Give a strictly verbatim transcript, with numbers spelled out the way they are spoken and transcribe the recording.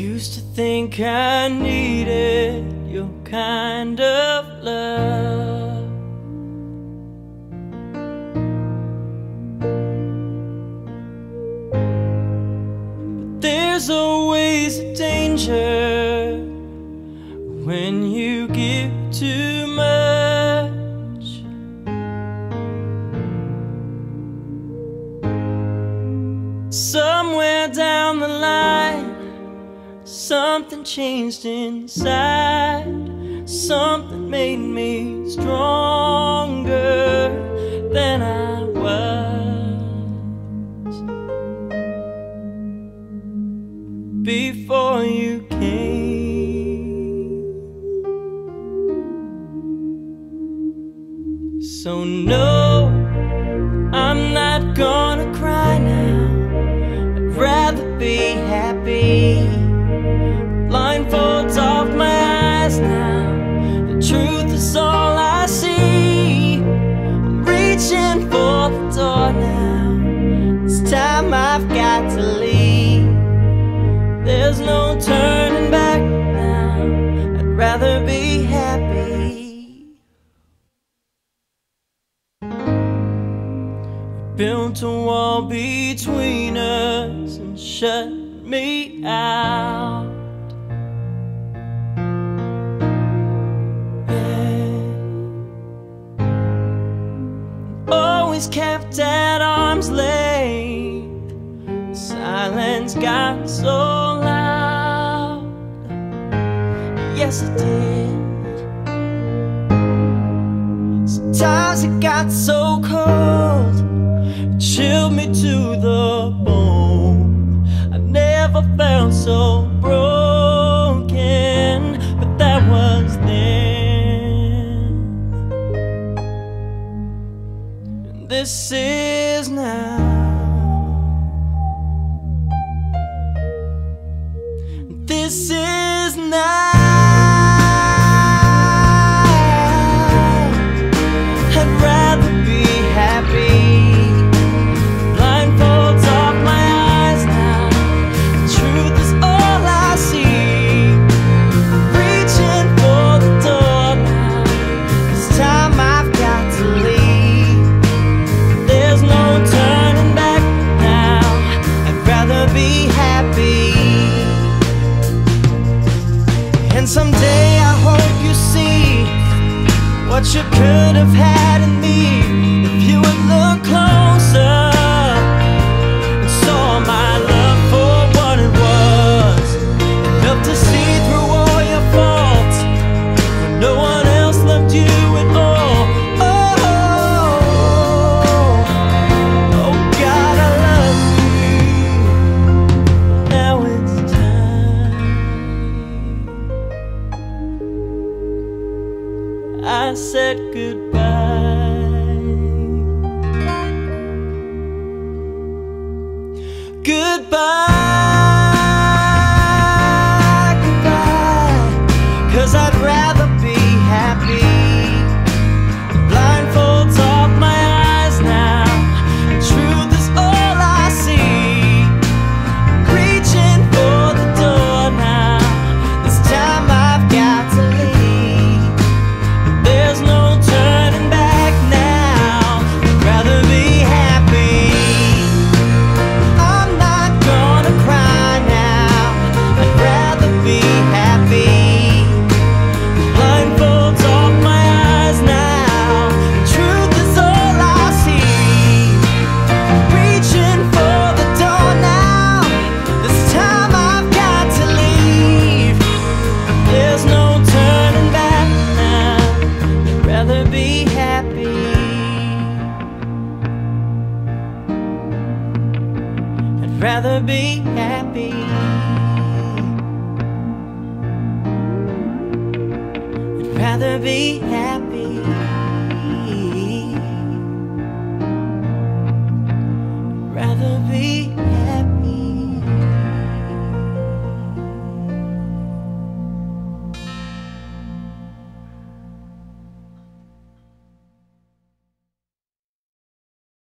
used to think I needed your kind of love, but there's always a danger when you give too much. Somewhere down the line, something changed inside. Something made me stronger than I was before you came. So no, I'm not gonna cry now. I'd rather be happy. Blindfolds off my eyes now. The truth is all I see. I'm reaching for the door now. This time I've got to leave. There's no turning back now. I'd rather be happy. Built a wall between us and shut me out. Always kept at arm's length. Silence got so loud. Yes, it did. Sometimes it got so cold, it chilled me to the bone. I never felt so broken, but that was then. And this is now. This is now. And someday I hope you see what you could have had in me if you would look closer and saw my love for what it was. Enough to see through all your faults when no one else loved you at all. Oh, oh God, I love you. Now it's time. I said goodbye. Goodbye, goodbye, 'cause I'd rather be happy. Blindfolds off my eyes now. The truth is all I see. I'm reaching for the door now. This time I've got to leave. There's no turning back now. I'd rather be happy. I'm not gonna cry now. I'd rather be happy. Blindfolds off my eyes now. The truth is all I see. Reaching for the door now. This time I've got to leave. There's no turning back now. I'd rather be happy. I'd rather be happy. I'd rather be happy.